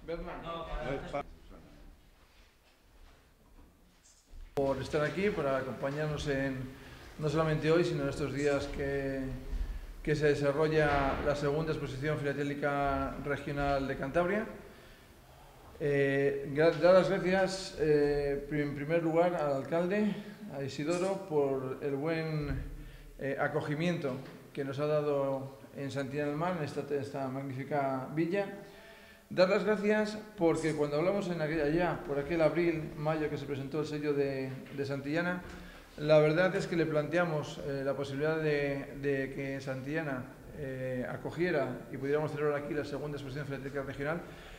Por estar aquí, para acompañarnos no solamente hoy, sino en estos días que se desarrolla la segunda exposición filatélica regional de Cantabria. Dar las gracias en primer lugar al alcalde, a Isidoro, por el buen acogimiento que nos ha dado en Santillana del Mar, en esta magnífica villa. Dar las gracias porque cuando hablamos por aquel abril, mayo que se presentó el sello de Santillana, la verdad es que le planteamos la posibilidad de que Santillana acogiera y pudiéramos celebrar aquí la segunda exposición filatélica regional.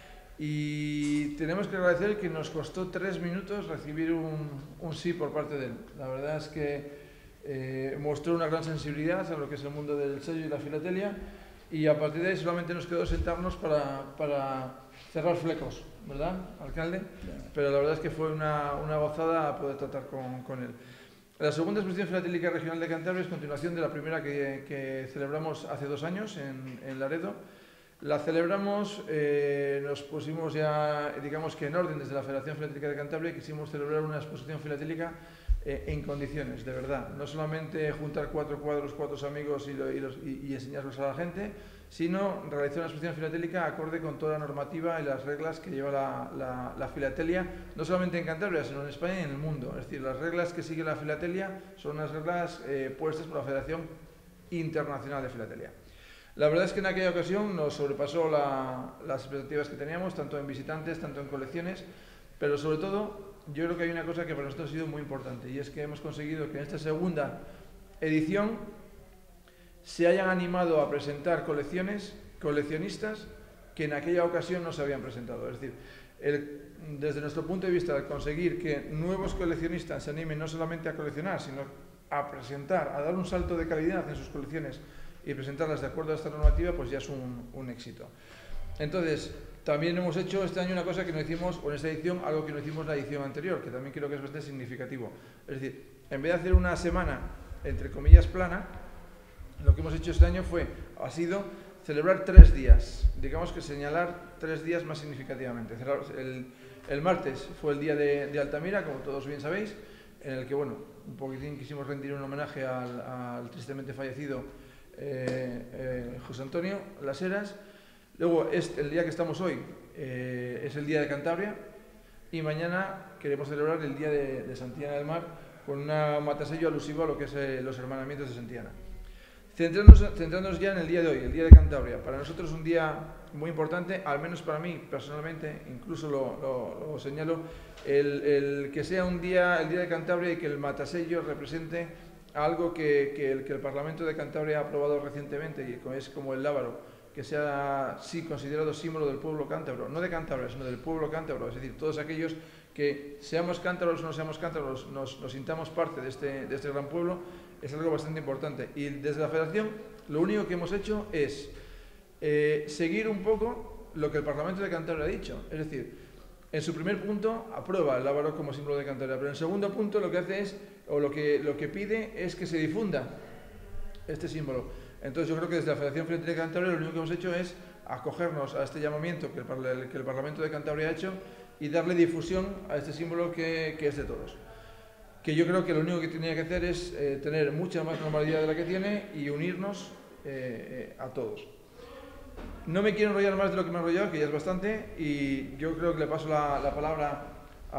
Y tenemos que agradecer que nos costó 3 minutos recibir un sí por parte de él. La verdad es que mostró una gran sensibilidad a lo que es el mundo del sello y la filatelia, y a partir de ahí solamente nos quedó sentarnos para cerrar flecos, ¿verdad, alcalde? Pero la verdad es que fue una gozada poder tratar con él. La segunda exposición filatélica regional de Cantabria es continuación de la primera que celebramos hace 2 años en Laredo. La celebramos, nos pusimos ya, digamos que en orden desde la Federación Filatélica de Cantabria, quisimos celebrar una exposición filatélica en condiciones, de verdad. No solamente juntar 4 cuadros, 4 amigos y enseñarlos a la gente, sino realizar una exposición filatélica acorde con toda la normativa y las reglas que lleva la filatelia, no solamente en Cantabria, sino en España y en el mundo. Es decir, las reglas que sigue la filatelia son unas reglas puestas por la Federación Internacional de Filatelia. La verdad es que en aquella ocasión nos sobrepasó las expectativas que teníamos, tanto en visitantes, tanto en colecciones, pero sobre todo yo creo que hay una cosa que para nosotros ha sido muy importante, y es que hemos conseguido que en esta segunda edición se hayan animado a presentar coleccionistas que en aquella ocasión no se habían presentado. Es decir, desde nuestro punto de vista, el conseguir que nuevos coleccionistas se animen no solamente a coleccionar, sino a presentar, a dar un salto de calidad en sus colecciones y presentarlas de acuerdo a esta normativa, pues ya es un éxito. Entonces, también hemos hecho este año una cosa que no hicimos, o en esta edición, algo que no hicimos en la edición anterior, que también creo que es bastante significativo. Es decir, en vez de hacer una semana, entre comillas, plana, lo que hemos hecho este año ha sido celebrar 3 días, digamos que señalar 3 días más significativamente. El martes fue el día de Altamira, como todos bien sabéis, en el que, bueno, un poquitín quisimos rendir un homenaje al tristemente fallecido José Antonio Las Heras. Luego, el día que estamos hoy es el día de Cantabria, y mañana queremos celebrar el día de Santillana del Mar con un matasello alusivo a lo que es los hermanamientos de Santillana. Centrándonos ya en el día de hoy, el día de Cantabria. Para nosotros es un día muy importante, al menos para mí personalmente, incluso lo señalo, el que sea el día de Cantabria y que el matasello represente algo que el Parlamento de Cantabria ha aprobado recientemente, y es como el lábaro, que sea sí considerado símbolo del pueblo cántabro, no de Cantabria, sino del pueblo cántabro. Es decir, todos aquellos que seamos cántabros o no seamos cántabros, nos sintamos parte de este gran pueblo, es algo bastante importante. Y desde la Federación lo único que hemos hecho es seguir un poco lo que el Parlamento de Cantabria ha dicho. Es decir, en su primer punto aprueba el lábaro como símbolo de Cantabria, pero en el segundo punto lo que hace es, o lo que pide es que se difunda este símbolo. Entonces yo creo que desde la Federación Filatélica de Cantabria lo único que hemos hecho es acogernos a este llamamiento que el Parlamento de Cantabria ha hecho y darle difusión a este símbolo que es de todos. Que yo creo que lo único que tenía que hacer es tener mucha más normalidad de la que tiene y unirnos a todos. No me quiero enrollar más de lo que me he enrollado, que ya es bastante, y yo creo que le paso la palabra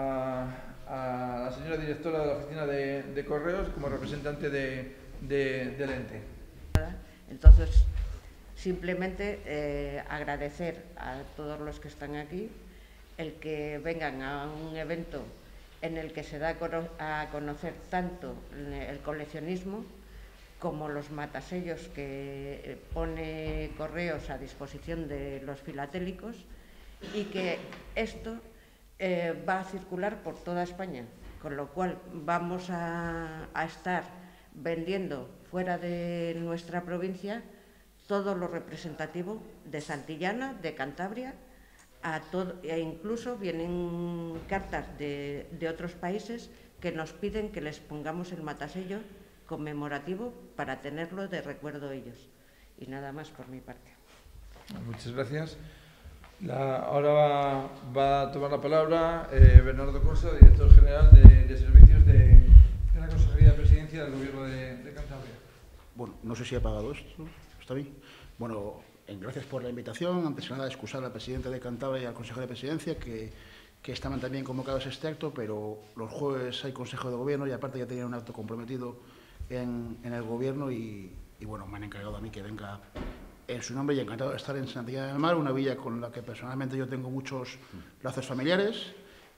a la señora directora de la Oficina de Correos como representante del ente. Entonces, simplemente agradecer a todos los que están aquí el que vengan a un evento en el que se da a conocer tanto el coleccionismo como los matasellos que pone Correos a disposición de los filatélicos, y que esto va a circular por toda España, con lo cual vamos a estar vendiendo fuera de nuestra provincia todo lo representativo de Santillana, de Cantabria, e incluso vienen cartas de otros países que nos piden que les pongamos el matasello conmemorativo para tenerlo de recuerdo ellos. Y nada más por mi parte. Muchas gracias. Ahora va a tomar la palabra Bernardo Cosa, director general de Servicios de la Consejería de Presidencia del Gobierno de Cantabria. Bueno, no sé si he apagado esto. ¿Está bien? Bueno, gracias por la invitación. Antes que nada, excusar al presidente de Cantabria y al consejero de Presidencia, que estaban también convocados a este acto, pero los jueves hay Consejo de Gobierno y aparte ya tenían un acto comprometido en el Gobierno y bueno, me han encargado a mí que venga en su nombre y encantado de estar en Santillana del Mar, una villa con la que personalmente yo tengo muchos lazos familiares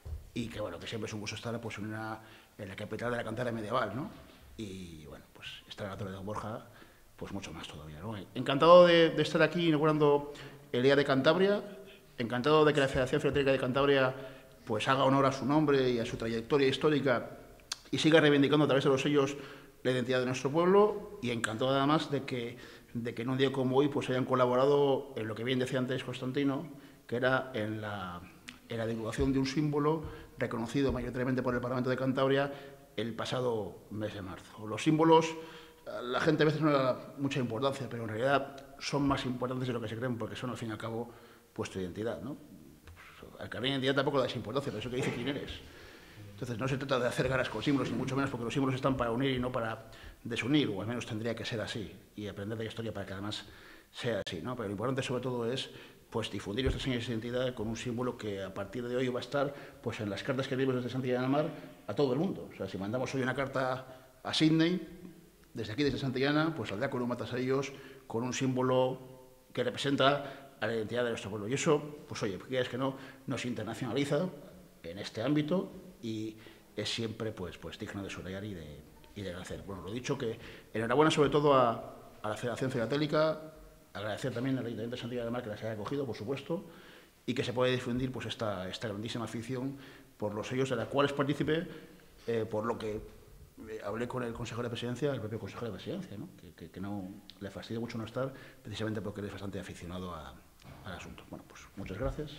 y que, bueno, que siempre es un gusto estar pues, en la capital de la Cantabria medieval, ¿no? Y, bueno, pues estar en la Torre de Don Borja, pues mucho más todavía, ¿no? Encantado de estar aquí inaugurando el Día de Cantabria, encantado de que la Federación Filatélica de Cantabria pues haga honor a su nombre y a su trayectoria histórica y siga reivindicando a través de los sellos la identidad de nuestro pueblo y encantado además de que en un día como hoy pues hayan colaborado en lo que bien decía antes Constantino, que era en la divulgación de un símbolo reconocido mayoritariamente por el Parlamento de Cantabria el pasado mes de marzo. Los símbolos, la gente a veces no le da mucha importancia, pero en realidad son más importantes de lo que se creen porque son al fin y al cabo pues tu identidad, ¿no? Pues, al carnet de identidad tampoco le das importancia, pero eso que dice quién eres. Entonces no se trata de hacer garas con símbolos, ni mucho menos porque los símbolos están para unir y no para desunir, o al menos tendría que ser así, y aprender de la historia para que además sea así, ¿no? Pero lo importante sobre todo es pues, difundir nuestras señas de identidad con un símbolo que a partir de hoy va a estar pues, en las cartas que enviamos desde Santillana del Mar a todo el mundo. O sea, si mandamos hoy una carta a Sydney, desde aquí, desde Santillana, pues saldrá con un matasellos, con un símbolo que representa a la identidad de nuestro pueblo. Y eso, pues oye, porque es que no, nos internacionaliza en este ámbito y es siempre pues digno de subrayar y de agradecer. Bueno, lo dicho, que enhorabuena sobre todo a la Federación Filatélica, agradecer también al Ayuntamiento de Santillana del Mar que las haya acogido, por supuesto, y que se pueda difundir pues esta grandísima afición por los sellos de la cual es partícipe, por lo que hablé con el consejero de Presidencia, el propio consejero de Presidencia, ¿no? Que no le fastidia mucho no estar, precisamente porque él es bastante aficionado al asunto. Bueno, pues muchas gracias.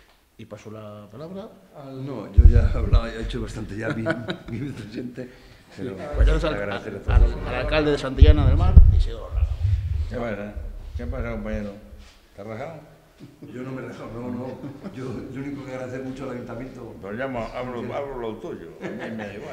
Y paso la palabra al... No, yo ya he hablado, he hecho bastante ya mi vicepresidente. Pero pues al alcalde de Santillana del Mar, Isidoro Rado. ¿Qué pasa, compañero? ¿Te has rajado? Yo no me he rajado, no. Yo lo único que agradecer mucho al ayuntamiento. Pues ya hablo lo tuyo, a mí me da igual.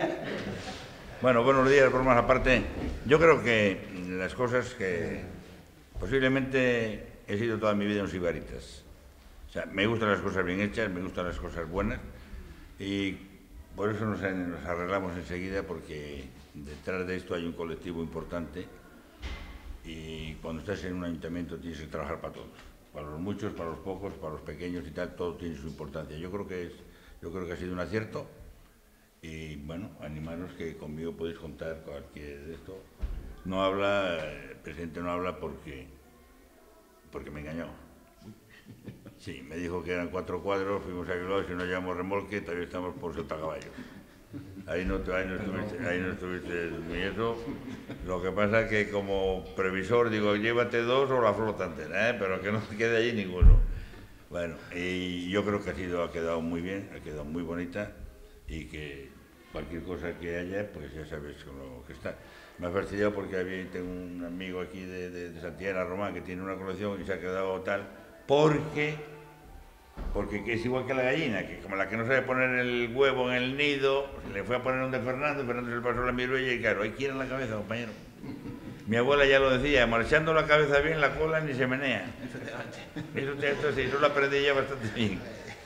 Bueno, buenos días, por más aparte. Yo creo que las cosas que posiblemente he sido toda mi vida un sibaritas. O sea, me gustan las cosas bien hechas, me gustan las cosas buenas y por eso nos arreglamos enseguida porque detrás de esto hay un colectivo importante y cuando estás en un ayuntamiento tienes que trabajar para todos, para los muchos, para los pocos, para los pequeños y tal, todo tiene su importancia. Yo creo que ha sido un acierto y bueno, animaros que conmigo podéis contar cualquier de esto. No habla, el presidente no habla porque me engañó. Sí, me dijo que eran 4 cuadros, fuimos a Bilbao, si no llevamos remolque, todavía estamos por Sotagaballo. Ahí no estuviste muy eso. Lo que pasa es que como previsor digo, llévate 2 o la flota entera, pero que no te quede allí ninguno. Bueno, y yo creo que ha quedado muy bien, ha quedado muy bonita y que cualquier cosa que haya, pues ya sabes con lo que está. Me ha fastidiado porque tengo un amigo aquí de Santillana, Román, que tiene una colección y se ha quedado tal, porque es igual que la gallina, que como la que no sabe poner el huevo en el nido, le fue a poner un de Fernando se le pasó la miruella y claro, hay que ir en la cabeza, compañero. Mi abuela ya lo decía, marchando la cabeza bien, la cola ni se menea. Eso lo aprendí ya bastante bien.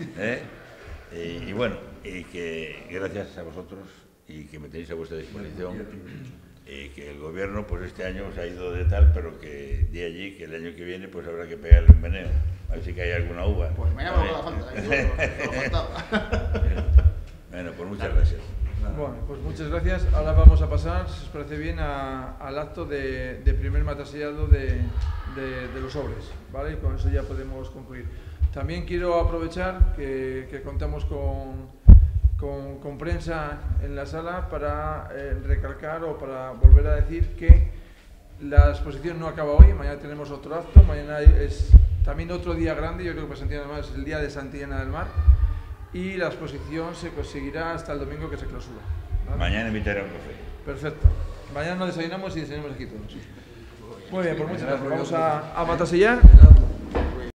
Y bueno, y que gracias a vosotros y que me tenéis a vuestra disposición. Que el gobierno pues este año se ha ido de tal, pero que de allí, que el año que viene pues habrá que pegarle un meneo, a ver si que hay alguna uva. Pues mañana me lo falta, Bueno, pues muchas gracias. Bueno, pues muchas gracias. Ahora vamos a pasar, si os parece bien, al acto de primer matasellado de los sobres, ¿vale? Y con eso ya podemos concluir. También quiero aprovechar que contamos con prensa en la sala para recalcar o para volver a decir que la exposición no acaba hoy, mañana tenemos otro acto, mañana es también otro día grande, yo creo que para Santillana del Mar es el día de Santillana del Mar y la exposición se conseguirá hasta el domingo que se clausura, ¿vale? Mañana invitaré a un café. Perfecto, mañana nos desayunamos y desayunamos aquí todos. Muy bien, pues muchas gracias, vamos a matasellar.